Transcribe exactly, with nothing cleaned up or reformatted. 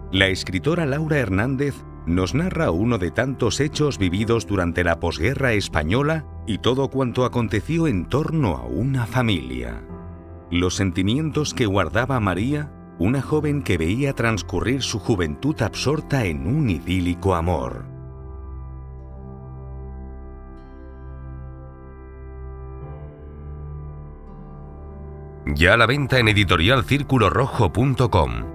La escritora Laura Hernández nos narra uno de tantos hechos vividos durante la posguerra española y todo cuanto aconteció en torno a una familia. Los sentimientos que guardaba María, una joven que veía transcurrir su juventud absorta en un idílico amor. Ya a la venta en editorial círculo rojo punto com.